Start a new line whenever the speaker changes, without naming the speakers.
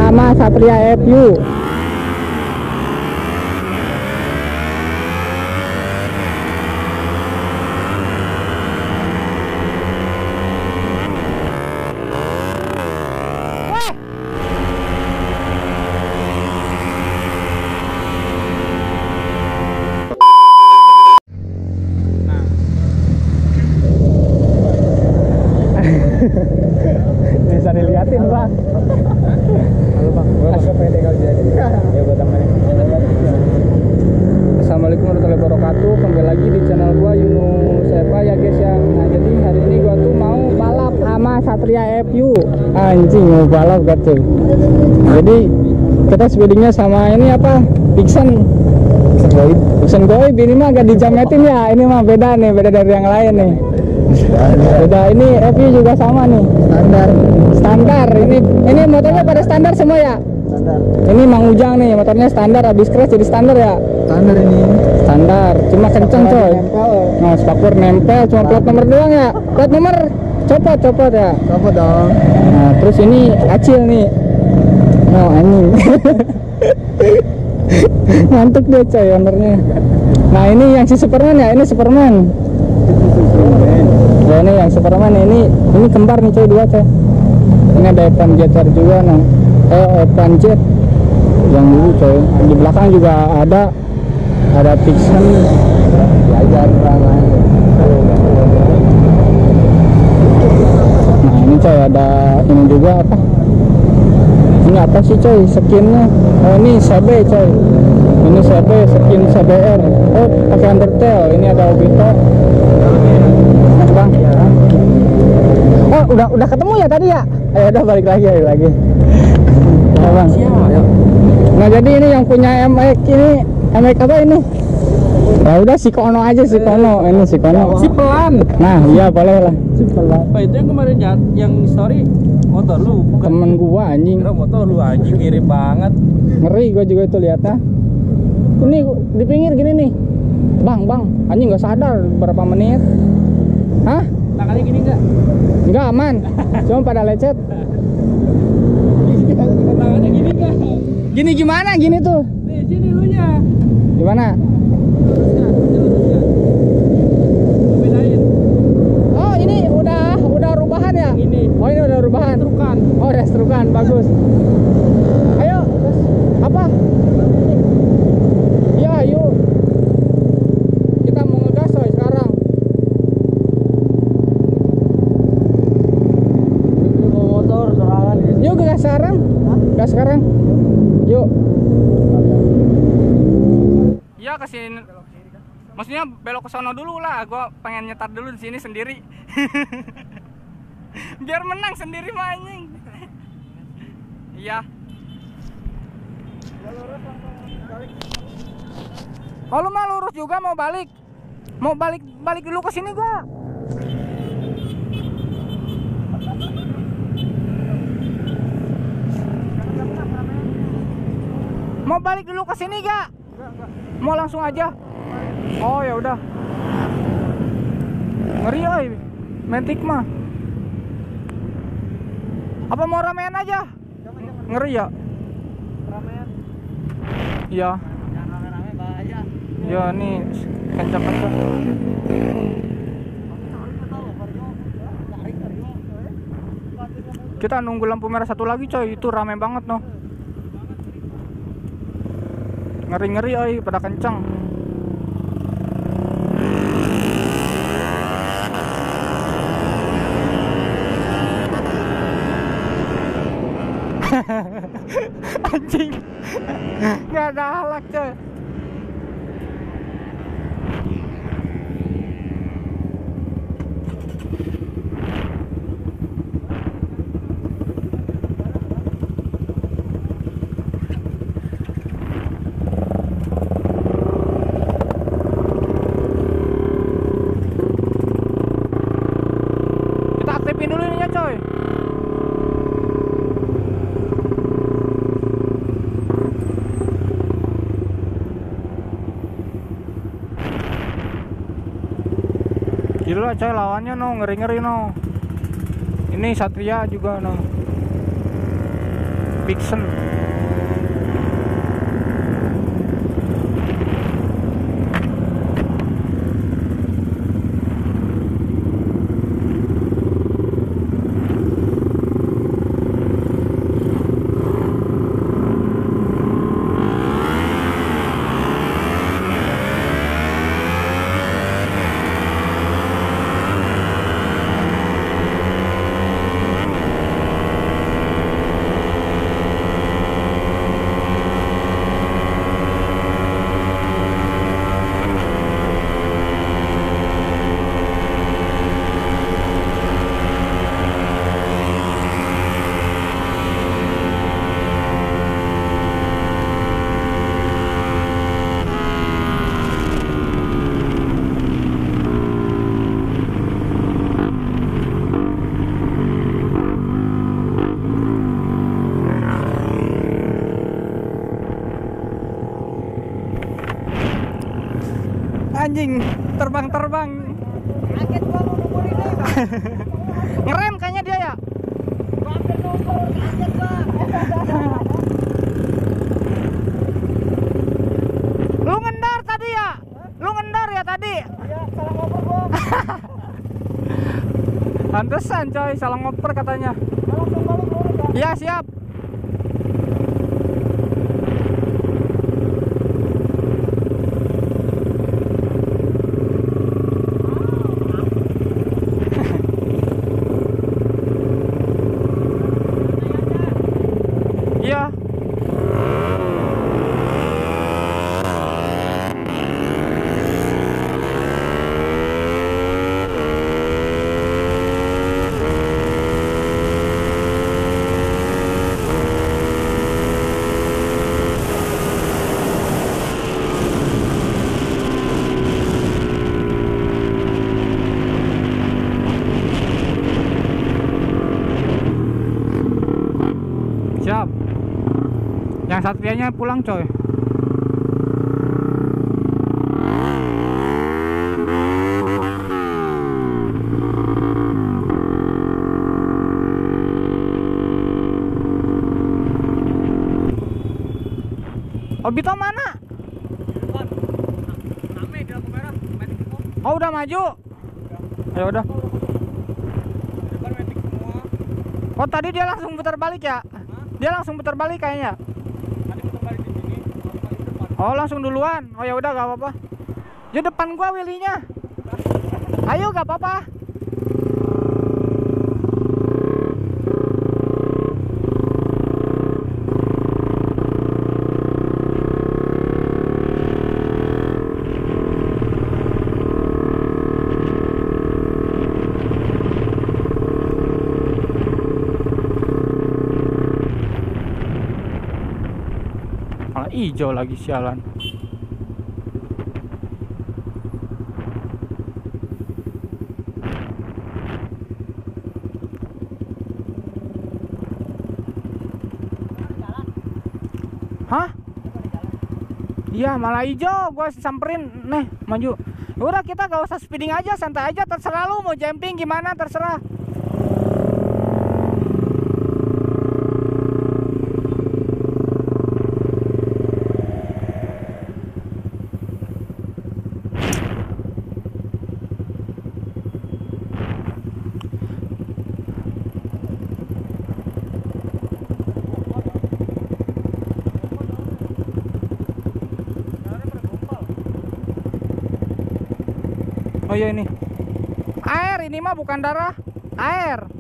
sama Satria FU.
Bisa dilihatin bang. Halo bang, agak pede kalau jadi. Ya buat temennya. Assalamualaikum warahmatullahi wabarakatuh. Kembali lagi di channel gua Yunus Eva ya guys ya. Nah jadi hari ini gua tuh mau balap sama Satria FU. Anjing mau balap gak tuh. Jadi kita speedingnya sama ini apa? Vixen Goib. Ini mah agak dijametin ya. Ini mah beda nih, beda dari yang lain nih. Beda, ini FU juga sama nih. Standar. Ini motornya pada standar semua ya?
Standar.
Ini Mang Ujang nih, motornya standar, habis crash jadi standar ya?
Standar ini.
Standar, cuma kenceng coy. Nah, spakbor nempel, cuma plat nomor doang ya? Plat nomor copot ya?
Apa dong?
Nah, terus ini acil nih. Oh, anjing. Ngantuk deh coy ownernya. Nah, ini yang si Superman ya? Ini Superman. Ya ini yang Superman ini kembar nih coy, dua coy. Ini ada Evan Jeter juga nah. Evan Jet yang dulu coy. Di belakang juga ada Vixen.
Diajar perangai.
Nah ini coy ada ini juga apa? Ini apa sih coy skinnya? Oh ini CB coy. Ini CB skin CBR. Oh pakai Undertale. Ini ada Obito. Bang. Oh udah ketemu ya tadi ya? Ayo udah balik lagi. Ya, bang. Nah jadi ini yang punya MX ini apa ini? Ya udah si Kono aja si Kono. Ini si Kono.
Si pelan.
Nah iya boleh lah.
Si pelan. Apa itu yang kemarin yang story motor lu? Bukan
Temen gua anjing.
kira motor lu anjing mirip banget.
Ngeri gua juga itu lihatnya. Ini di pinggir gini nih. Bang anjing nggak sadar berapa menit. Hah?
Tangannya gini enggak?
Enggak aman. Cuma pada lecet.
Tangannya gini enggak?
Gini gimana gini tuh?
Nih, sini lu nya.
Gimana?
Lurusnya. Bedain.
Oh, ini udah rubahan ya?
Ini.
Oh, ini udah rubahan.
Strukan.
Oh, udah strukan, bagus. Ayo, terus apa? Ya, yuk. Kita mau ngegas coy sekarang.
Mau motor serangan.
Yuk gas sekarang. Gas sekarang. Yuk. Ya kesini. Maksudnya belok ke sono dulu lah. Gua pengen nyetar dulu di sini sendiri. Biar menang sendiri mah anjing. Iya. Kalau mau lurus juga mau balik. Mau balik dulu ke sini gua. Mau balik dulu ke sini gak? Mau langsung aja? Oh ya udah. Ngeri oi, Matic mah. Apa mau ramean aja? Ngeri ya?
Ramean.
Iya.
Jangan rame-rame bahaya.
Ya nih kencang-kencang. Kita nunggu lampu merah satu lagi coy, itu rame banget noh. Ngeri-ngeri oi, pada kencang. Anjing. Nggak ada halak coy. Kita aktifin dulu ininya coy. Gila coy lawannya no, ngeri-ngeri no. Ini Satria juga no. Vixen. Anjing, terbang-terbang.
Kaget gua mau nuburin nih.
Ngerem kayaknya dia ya.
Hampir nubur, kaget gua.
Lu ngendar tadi ya? Lu ngendar ya tadi?
Iya, salah ngoper gua.
Pantesan coy, salah ngoper katanya.
Langsung balik lurus ya.
Iya, siap. Iya. Siap. Yang Satrianya pulang coy. Obito mana?
Rame di lampu merah, metik semua.
Oh udah maju. Ya udah.
Depan metik semua.
Oh tadi dia langsung putar balik ya? Dia langsung putar balik kayaknya.
Tadi putar balik di sini, langsung balik ke depan.
Oh langsung duluan. Oh ya udah gak apa-apa. Di depan gua Willy-nya. Ayo gak apa-apa. Malah hijau lagi sialan. Hah? Iya malah hijau, gua samperin, nih maju. Udah kita gak usah speeding aja, santai aja, terserah lu mau jumping gimana terserah. Oh iya ini air, ini mah bukan darah, air.